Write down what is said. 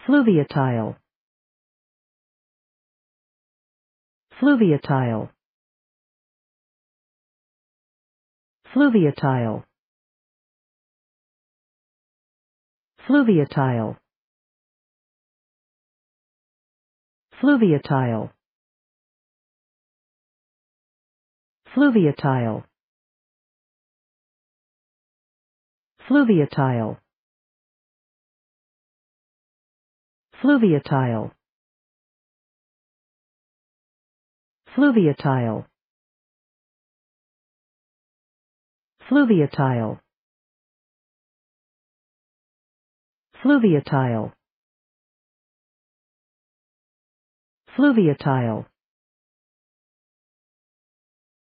Fluviatile. Fluviatile. Fluviatile. Fluviatile. Fluviatile. Fluviatile. Fluviatile. Fluviatile. Fluviatile. Fluviatile. Fluviatile. Fluviatile.